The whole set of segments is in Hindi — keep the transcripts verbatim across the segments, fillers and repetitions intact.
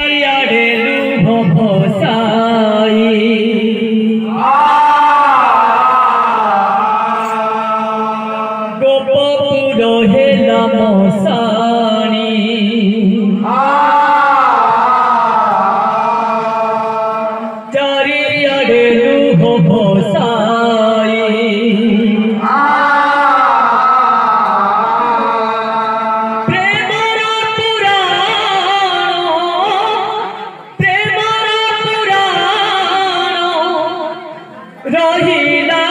चारिआडे लुह भसाई गोपपुर हेला मसाणी चारिआडे लुह भसाई रहिला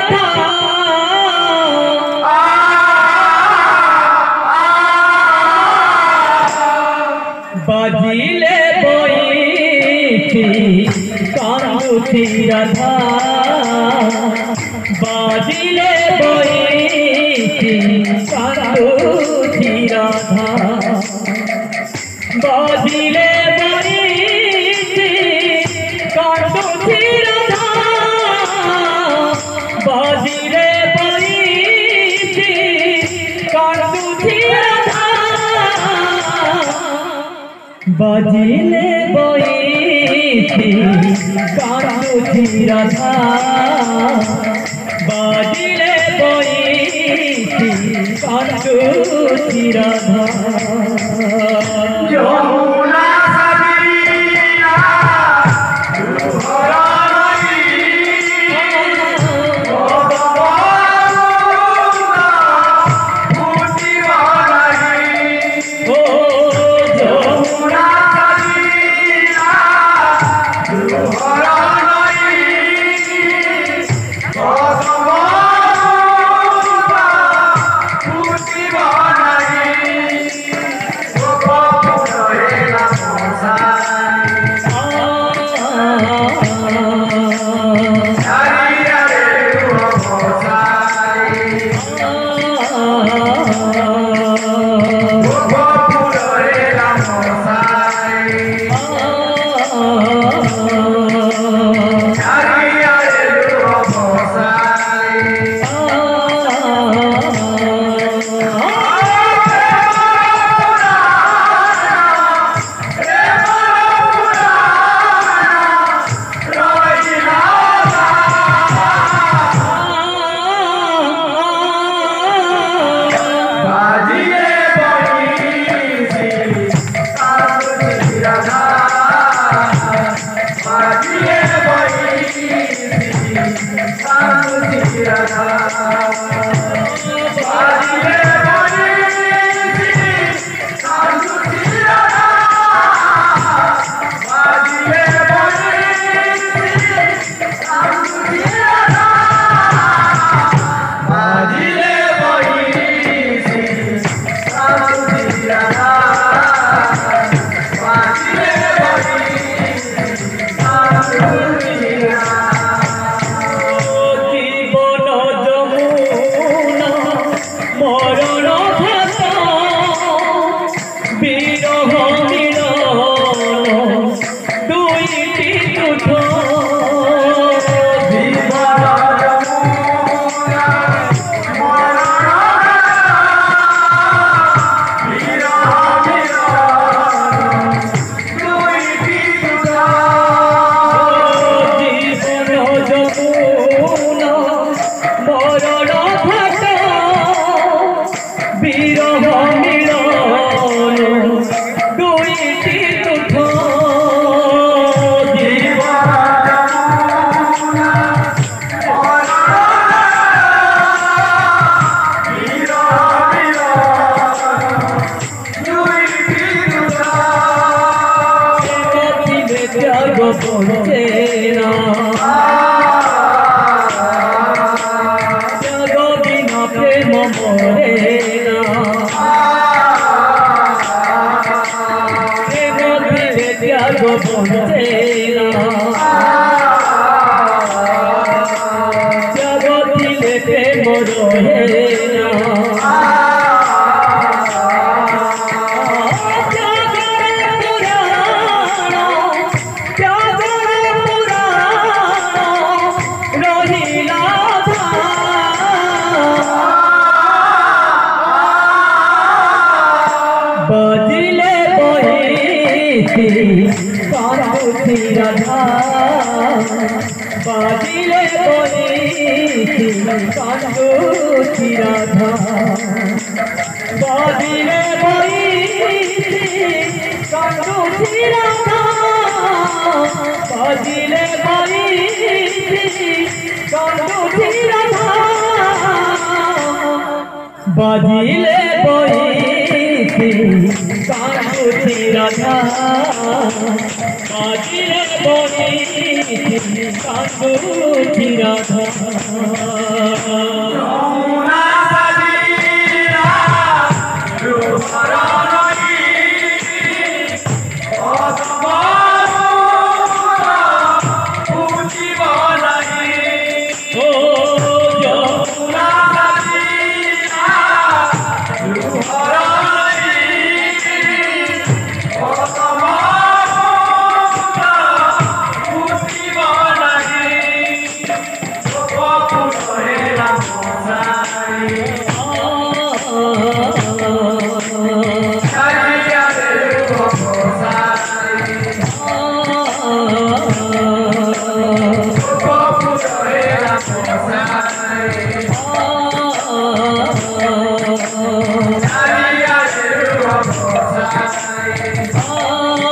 बाजिले बैठी कांदुथी राधा बाजिले बैठी कांदुथी राधा बाजिले बैठी कांदुथी राधा बाजिले बैठी कांदुथी राधा बाजिले बैठी कांदुथी राधा बाजिले बैठी कांदुथी राधा यमुना सबिया दुहरा কানুতি রাধা বাজিলে বইছি কানুতি রাধা বাজিলে বইছি কানুতি রাধা বাজিলে বইছি কানুতি রাধা বাজিলে বইছি কানুতি রাধা বাজিলে বইছি কানুতি রাধা যমুনা সাজিয়া রূপরণী অসমুদ্র উঠিব নাহি ও যমুনা সাজিয়া রূপরণী অসমুদ্র উঠিব নাহি গোপুরে রাম সাই সাজিয়া রে গোসাই গোপুরে রাম সাই সাজিয়া রে গোসাই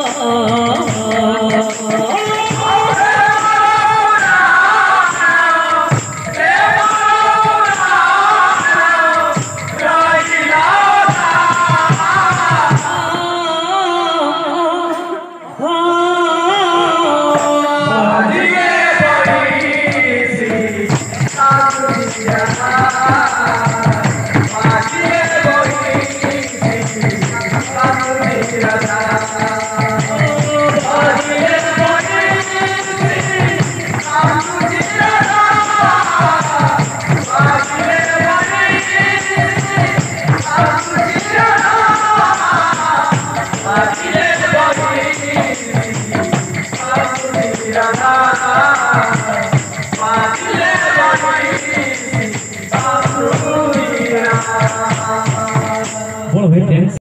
Radha